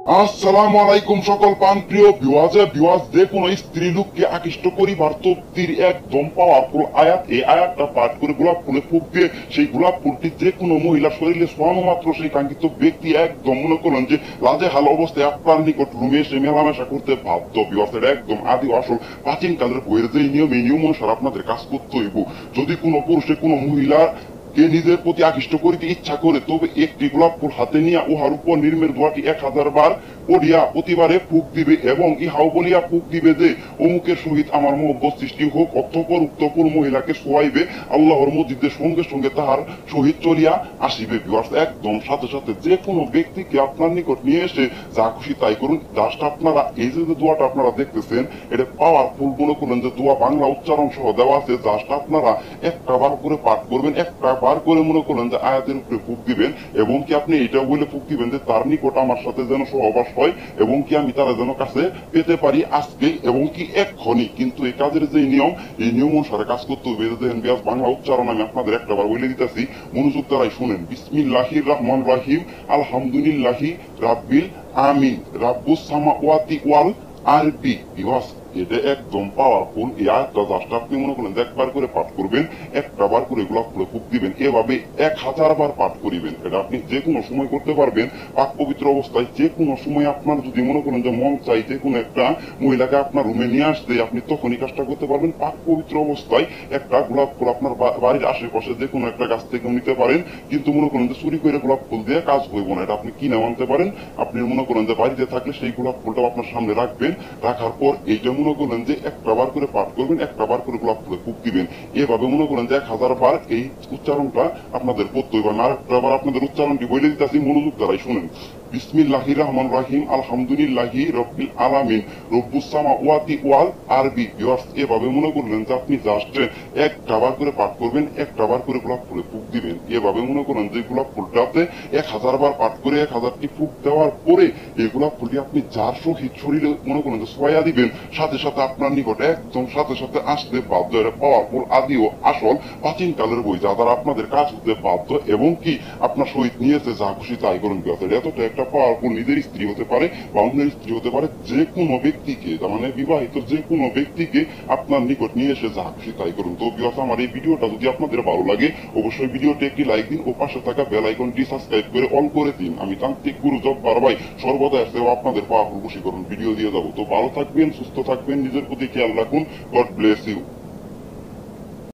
আসসালামু আলাইকুম সকল প্রিয় ভিউয়ার্স যে কোনো স্ত্রী লোককে আকৃষ্ট করিবার তক্তির একদম পাওয়ারফুল আয়াত। এই আয়াতটা পাঠ করে গোলাপ ফুলে ফুঁক দিয়ে সেই গোলাপ ফুলটি যে কোনো মহিলার শরীরে ছোঁয়ানো মাত্র সেই কাঙ্ক্ষিত ব্যক্তি একদম মনে করলেন যে লাজে হাল অবস্থায় আপনার নিকট রুমে এসে মেলামেশা করতে বাধ্য। ভিউয়ার্স, এটা একদম আদি আসল প্রাচীন কালের বইয়ের যে নিয়ম, এই নিয়ম অনুসারে আপনাদের কাজ করতে হইব। যদি কোনো পুরুষে কোনো মহিলা কে নিজের প্রতি আকৃষ্ট করিতে ইচ্ছা করে, তবে একটি গোলাপ ফুল হাতে নিয়ে উহার উপর নির্মের দোয়াটি 1000 বার পড়িয়া প্রতিবারে ফুঁক দিবে এবং ইহাও বলিয়া ফুঁক দিবে যে অমুকের সহিত আমার মহব্বত সৃষ্টি হোক। অতঃপর উক্ত মহিলাকে শোয়াইবে, আল্লাহর মসজিদের সঙ্গে সঙ্গে তাহার সহিত চলিয়া আসিবে। ভিউয়ার্স, একদম সাথে সাথে যে কোনো ব্যক্তিকে আপনার নিকট নিয়ে এসে যা খুশি তাই করুন। জাস্ট আপনারা এই যে দোয়াটা আপনারা দেখতেছেন, এটা পাওয়ারফুল মনে করলেন যে দোয়া বাংলা উচ্চারণ সহ দেওয়া আছে। জাস্ট আপনারা একটা বার করে পাঠ করবেন, একটা বার করে মনে করলেন যে আয়াতের উপরে ফুঁক দিবেন এবং কি আপনি এটা বলে ফুঁক দিবেন যে তার নিকট আমার সাথে যেন সহবাস হয় এবং কি আমি তারা যেন কাছে পেতে পারি আজকে এবং কি এক্ষণি। কিন্তু এই কাজের যে নিয়ম, এই নিয়ম অনুসারে কাজ করতে হবে। দেখেন বিয়াস, বাংলা উচ্চারণ আমি আপনাদের একটা বার বলে দিতেছি, মনোযোগ দ্বারাই শুনেন। বিসমিল্লাহির রহমান রহিম, আলহামদুলিল্লাহি রাব্বিল আমিন, রাব্বুস সামাওয়াতি ওয়াল আরদি। বিয়াস, এটা একদম পাওয়ারফুল। এই আয়াতটা জাস্ট আপনি মনে করেন একবার করে পাঠ করবেন, একটা বার করে গোলাপ ফুলে ফুঁক দিবেন, এভাবে 1000 বার পাঠ করিবেন। এটা আপনি যে কোনো সময় করতে পারবেন, পাক পবিত্র অবস্থায়। যে কোনো সময় আপনার যদি মনে করেন যে মন চাই যে কোনো একটা মহিলাকে আপনার রুমে নিয়ে আসতে, আপনি তখনই কাজটা করতে পারবেন। পাক পবিত্র অবস্থায় একটা গোলাপ ফুল আপনার বাড়ির আশেপাশে যে কোনো একটা গাছ থেকে নিতে পারেন, কিন্তু মনে করেন যে চুরি করে গোলাপ ফুল দিয়ে কাজ হইব না। এটা আপনি কিনে আনতে পারেন। আপনি মনে করেন যে বাড়িতে থাকলে সেই গোলাপ ফুলটা আপনার সামনে রাখবেন, রাখার পর এইটা মনে করলেন যে একটা বার করে পাঠ করবেন, একটা বার করে গোলাপ ফুলে ফুঁক দিবেন। এভাবে মনে করেন যে 1000 বার এই উচ্চারণটা আপনাদের করতে হবে। আমি আরেকটা বার আপনাদের উচ্চারণটি বলে দিতেছি, মনোযোগ দ্বারাই শুনেন। বিসমিল্লাহির রহমান রহিম, আলহামদুলিল্লাহি রাব্বিল আলামিন, রব্বুস সামাওয়াতি ওয়াল আরদি। এভাবে মনে করলেন যে আপনি জাস্ট একটা বার করে পাঠ করবেন, একটা বার করে গোলাপ ফুলে ফুঁক দিবেন। এভাবে মনে করেন যে গোলাপ ফুলটাতে 1000 বার পাঠ করে 1000টি ফুঁক দেওয়ার পরে এই গোলাপ ফুলটি আপনি যার সহিত শরীরে মনে করেন যে ছোঁয়া দিবেন, সাথে সাথে আপনার নিকট একদম সাথে সাথে আসতে বাধ্য। এটা পাওয়ারফুল আদি ও আসল প্রাচীন কালের বই, যা দ্বারা আপনাদের কাজ হতে বাধ্য এবং কি আপনার সহিত নিয়েছে যা খুশি তাই করুন। এতটা একটা পাওয়ারফুল, নিজের স্ত্রী হতে পারে বা অন্যের স্ত্রী হতে পারে, যে কোনো ব্যক্তিকে, তার মানে বিবাহিত যে কোনো ব্যক্তিকে আপনার নিকট নিয়ে এসে যা খুশি তাই করুন। তো বিকজ আমার এই ভিডিওটা যদি আপনাদের ভালো লাগে, অবশ্যই ভিডিওটি একটি লাইক দিন ও পাশে থাকা বেল আইকনটি সাবস্ক্রাইব করে অল করে দিন। আমি তান্ত্রিক গুরু জব্বার ভাই সর্বদা এসে আপনাদের পাওয়ারফুল খুশি করুন ভিডিও দিয়ে যাবো। তো ভালো থাকবেন, সুস্থ থাকবেন, নিজের প্রতি খেয়াল রাখুন। God bless you.